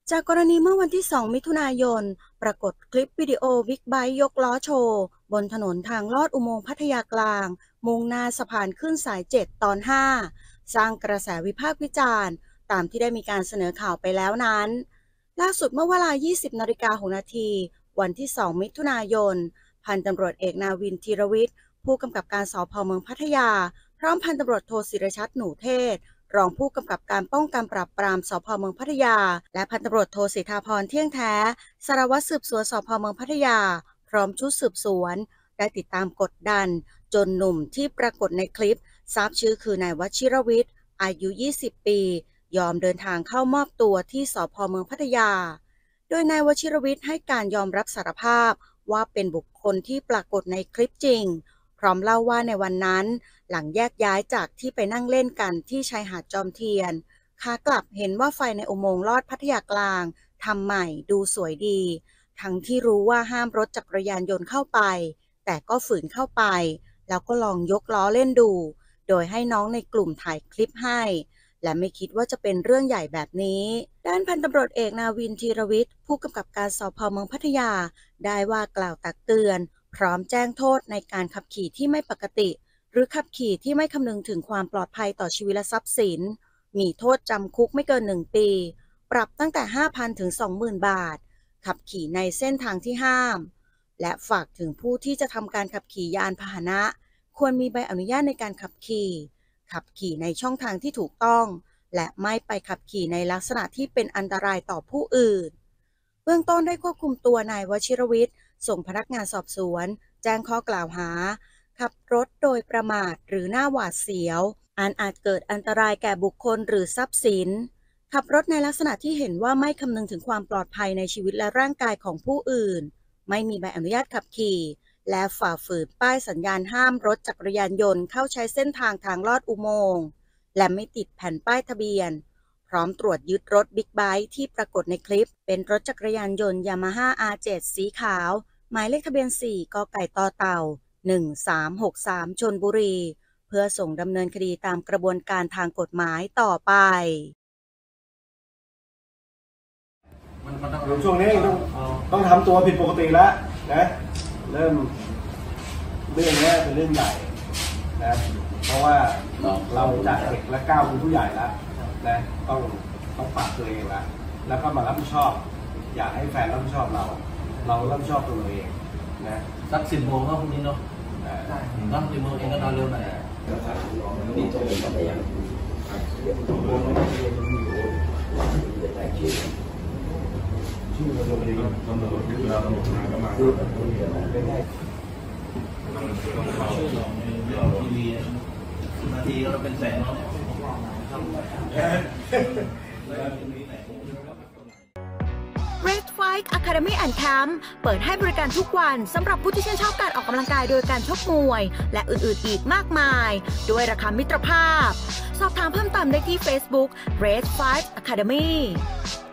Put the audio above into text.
จากกรณีเมื่อวันที่ 2 มิถุนายน ปรากฏคลิปวิดีโอบิ๊กไบค์ยกล้อโชว์บนถนนทางลอดอุโมงค์พัทยากลางมุ่งหน้าสะพานขึ้นสาย 7 ตอน 5 สร้างกระแสวิพากษ์วิจารณ์ตามที่ได้มีการเสนอข่าวไปแล้วนั้นล่าสุดเมื่อเวลา 20 นาฬิกา 6 นาที วันที่ 2 มิถุนายน พันตำรวจเอกนาวิน ธีรวิทย์ ผู้กำกับการสภ.เมืองพัทยา พร้อมพันตำรวจโทศิรชัด หนูเทศ รองผู้กำกับการป้องกันปราบปรามสภ.เมืองพัทยาและพันตำรวจโทสิทธาพรเที่ยงแท้สารวัตรสืบสวนสภ.เมืองพัทยาพร้อมชุดสืบสวนได้ติดตามกดดันจนหนุ่มที่ปรากฏในคลิปทราบชื่อคือนาย วชิรวิทย์อายุ 20 ปียอมเดินทางเข้ามอบตัวที่สภ.เมืองพัทยาโดยนายวชิรวิทย์ให้การยอมรับสารภาพว่าเป็นบุคคลที่ปรากฏในคลิปจริงพร้อมเล่าว่าในวันนั้นหลังแยกย้ายจากที่ไปนั่งเล่นกันที่ชายหาดจอมเทียนขากลับเห็นว่าไฟในอุโมงค์ลอดพัทยากลางทำใหม่ดูสวยดีทั้งที่รู้ว่าห้ามรถจักรยานยนต์เข้าไปแต่ก็ฝืนเข้าไปแล้วก็ลองยกล้อเล่นดูโดยให้น้องในกลุ่มถ่ายคลิปให้และไม่คิดว่าจะเป็นเรื่องใหญ่แบบนี้ด้านพันตำรวจเอกนาวิน ธีรวิทย์ผู้กำกับการสภ.เมืองพัทยาได้ว่ากล่าวตักเตือนพร้อมแจ้งโทษในการขับขี่ที่ไม่ปกติหรือขับขี่ที่ไม่คำนึงถึงความปลอดภัยต่อชีวิตและทรัพย์สินมีโทษจำคุกไม่เกิน1 ปีปรับตั้งแต่ 5,000 ถึง 20,000 บาทขับขี่ในเส้นทางที่ห้ามและฝากถึงผู้ที่จะทำการขับขี่ยานพาหนะควรมีใบอนุญาตในการขับขี่ในช่องทางที่ถูกต้องและไม่ไปขับขี่ในลักษณะที่เป็นอันตรายต่อผู้อื่นเบื้องต้นได้ควบคุมตัวนายวชิรวิทย์ส่งพนักงานสอบสวนแจ้งข้อกล่าวหาขับรถโดยประมาทหรือหน้าหวาดเสียวอาจเกิดอันตรายแก่บุคคลหรือทรัพย์สินขับรถในลักษณะที่เห็นว่าไม่คำนึงถึงความปลอดภัยในชีวิตและร่างกายของผู้อื่นไม่มีใบอนุญาตขับขี่และฝ่าฝืนป้ายสัญญาณห้ามรถจักรยานยนต์เข้าใช้เส้นทางลอดอุโมงค์และไม่ติดแผ่นป้ายทะเบียนพร้อมตรวจยึดรถบิ๊กไบค์ที่ปรากฏในคลิปเป็นรถจักรยานยนต์ยามาฮ่า R7 สีขาวหมายเลขทะเบียน 4 กไก่ต่อเต่า 1363 ชลบุรีเพื่อส่งดำเนินคดีตามกระบวนการทางกฎหมายต่อไปช่วงนี้ต้องทำตัวผิดปกติแล้วนะเริ่มเรื่องนี้เป็นเรื่องใหญ่นะเพราะว่าเราจากเด็กและก้าวเป็นผู้ใหญ่แล้วนะต้องปรับตัวเองแล้วก็มารับผิดชอบอยากให้แฟนรับผิดชอบเรารับผิดชอบตัวเราเองนะสัก10 โมงก็พรุ่งนี้เนาะเนาะ10 โมงเองก็นอนเร็วหน่อยนี่จะเป็นอะไรอย่างชื่อเราจะเป็นตำรวจเวลาตำรวจมาก็มาทีวีนาทีก็เป็นแสนแล้ว Red Fight Academy and Camp เปิดให้บริการทุกวันสำหรับผู้ที่ชื่นชอบการออกกำลังกายโดยการชกมวยและอื่นๆอีกมากมายด้วยราคามิตรภาพสอบถามเพิ่มเติมได้ที่ Facebook Red Fight Academy